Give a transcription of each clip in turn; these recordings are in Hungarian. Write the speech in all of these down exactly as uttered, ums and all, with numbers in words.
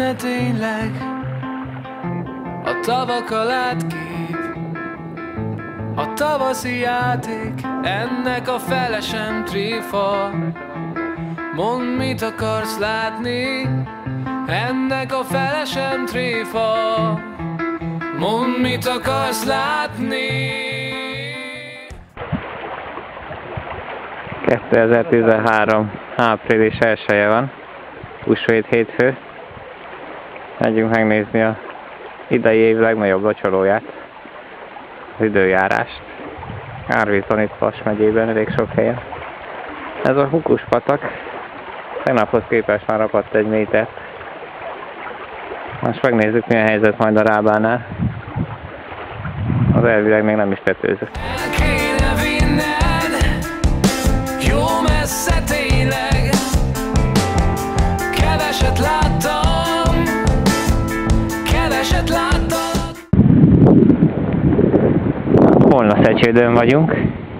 lenne tényleg a tavakal átkép, a tavaszi játék, ennek a fele sem tréfa. Mondd, mit akarsz látni, ennek a fele sem tréfa. Mondd, mit akarsz látni. kétezer-tizenhárom. április elseje van, húsvét hétfő. Megyünk megnézni a idei év legnagyobb locsolóját, az időjárást. Árvíz van itt Vas megyében, elég sok helyen. Ez a Hukuspatak, tegnaphoz képest már apadt egy métert. Most megnézzük, milyen helyzet majd a Rábánál. Az elvileg még nem is tetőzött. Keveset láttam, keveset láttam. Holna Szecsődön vagyunk,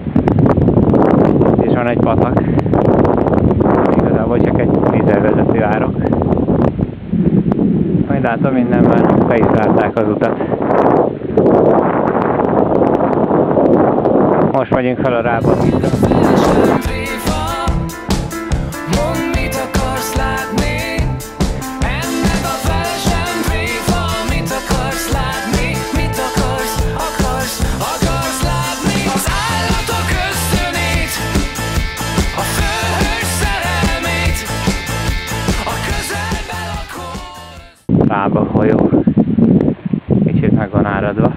és van egy patak, igazából csak egy vízzelvezető árok. Majd látom, minden már be is zárták az utat. Most megyünk fel a Rábatítra. Rába folyó, kicsit meg van áradva.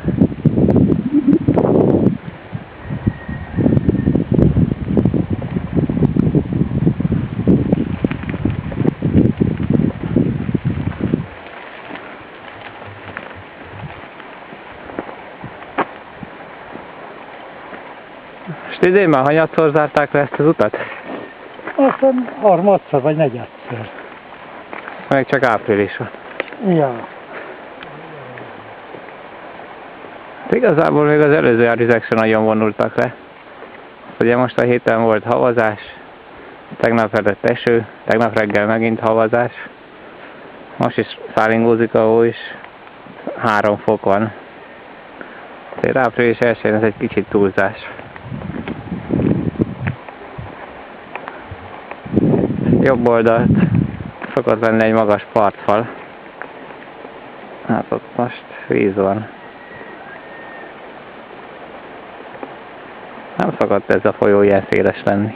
Most idén már hanyatszor zárták le ezt az utat? Aztán harmadszor vagy negyedszer. Még csak április van. Ja. Igazából még az előző árvizek sem nagyon vonultak le. Ugye most a héten volt havazás, tegnap előtt eső, tegnap reggel megint havazás. Most is szálingózik a hó is, három fok van. Tehát április elsején ez egy kicsit túlzás. Jobb oldalt szokott lenni egy magas partfal. Hát ott most víz van. Nem szokott ez a folyó ilyen széles lenni.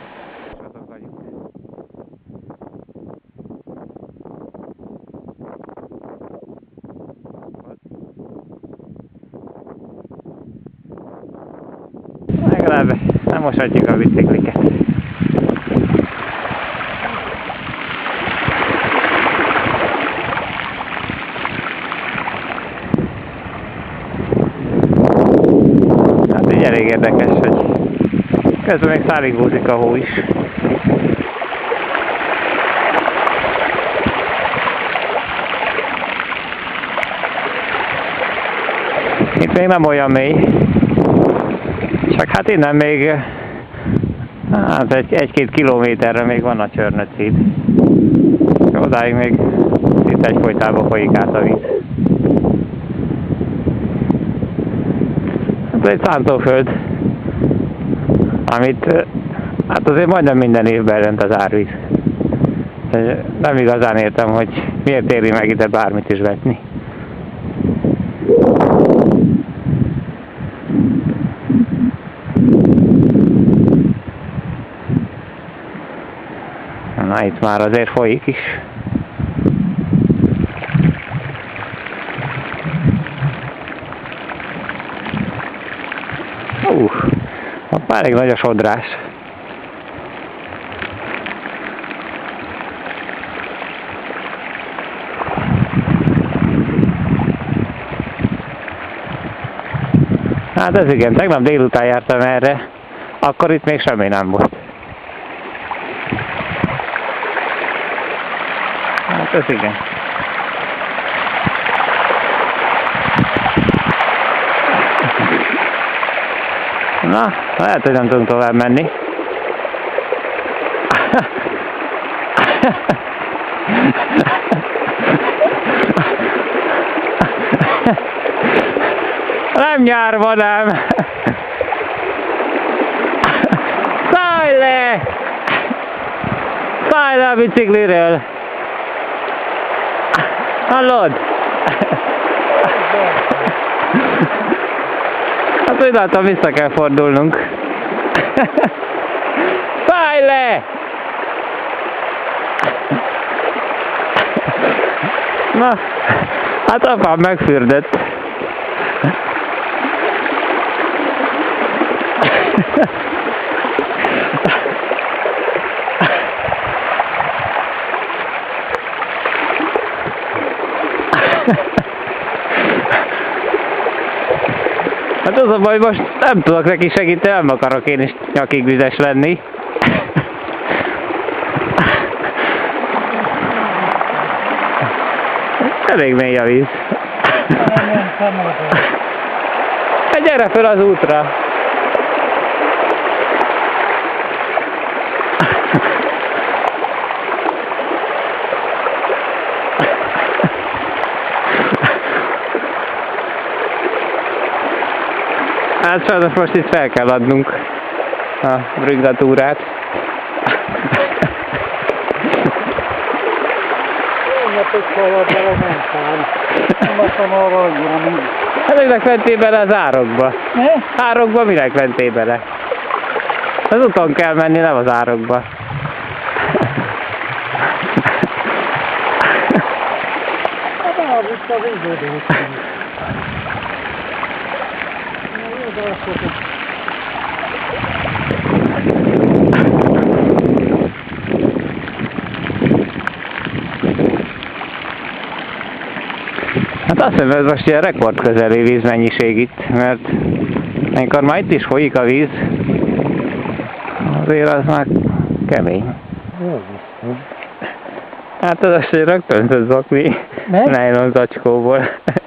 Legalább nem moshatjuk a bicikliket. Elég érdekes, hogy közben még szálingózik a hó is. Itt még nem olyan mély, csak hát innen még hát egy-két egy, kilométerre még van a Csörnöchíd. Odáig még itt egyfolytában folyik át a víz. Ez egy szántóföld, amit hát azért majdnem minden évben rend az árvíz. Nem igazán értem, hogy miért éri meg ide bármit is vetni. Na itt már azért folyik is. Uh, ott már elég nagy a sodrás. Hát ez igen, tegnap délután jártam erre, akkor itt még semmi nem volt. Hát ez igen. Na, lehet, hogy nem tudunk tovább menni. Nem nyár van, nem. Szállj le! Szállj le a bicikliről! Hallod? Hát úgy látom, vissza kell fordulnunk. Szállj le! Na, hát apám megfürdött. Hát az a baj, most nem tudok neki segíteni, nem akarok én is nyakig vizes lenni. Elég mély a víz. Hát gyere fel az útra! Hát sajnos most itt fel kell adnunk a brigdatúrát. Én napot szólod bele, nem szám. Nem adtam arra annyira mind. Ezeknek mentél bele az árokba. Ne? Árokba minek mentél bele? Az úton kell menni, nem az árokba. Hát elvitt a víződőt. Hát azt hiszem, ez most ilyen rekord közeli vízmennyiség itt, mert amikor már itt is folyik a víz, azért az már kemény. Hát az azt, hogy rögtön tud zokni nylon zacskóból.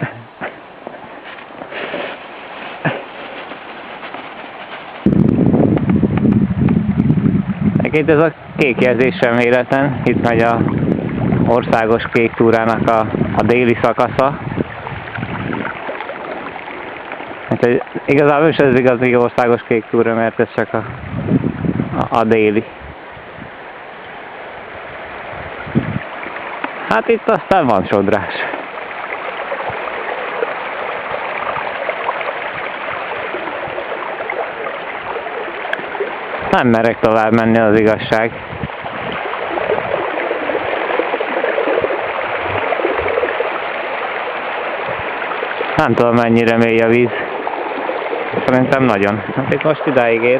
Egyébként ez a kék jelzés sem véletlen, itt megy a országos kék túrának a, a déli szakasza. Úgyhogy igazából is ez igazi országos kék túra, mert ez csak a, a, a déli. Hát itt aztán van sodrás. Nem merek tovább menni, az igazság. Nem tudom, mennyire mély a víz. Szerintem nagyon. Hát itt most idáig ér.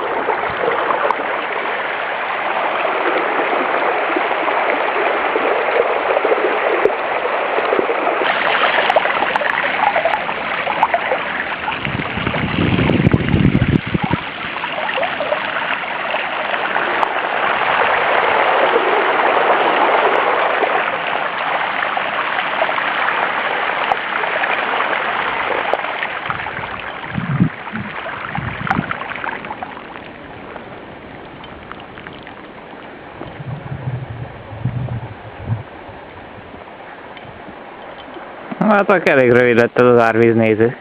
Hát akkor elég rövid lett az árvíznéző.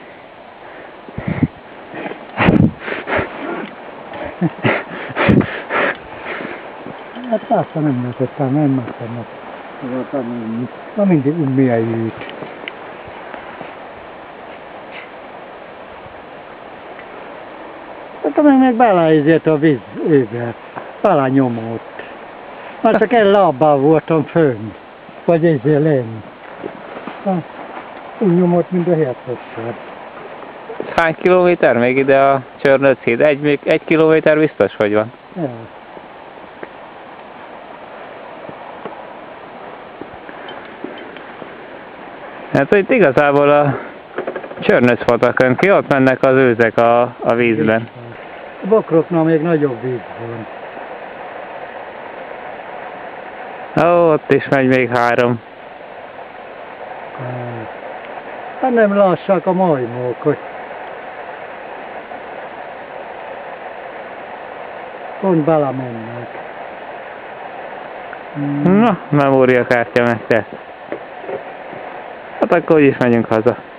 Hát persze nem lehetettem, nem mertem meg. Na mindig milyen jut. Hát amíg meg beleizért a vízébe, belenyomott. Már csak egy lábbal voltam fönn, vagy ezzel lenni. Úgy nyomott, mint a hétszor. Hány kilométer még ide a Csörnöc híd? Egy, egy kilométer biztos, hogy van. Ja. Hát itt igazából a Csörnöc patakon ki, ott mennek az őzek a, a vízben. A bokroknál még nagyobb víz van. Ó, ott is megy még három. Hát nem lassak a majmok, hogy pont belemennek. Hmm. Na, memóriakártya megtett. Hát akkor is megyünk haza.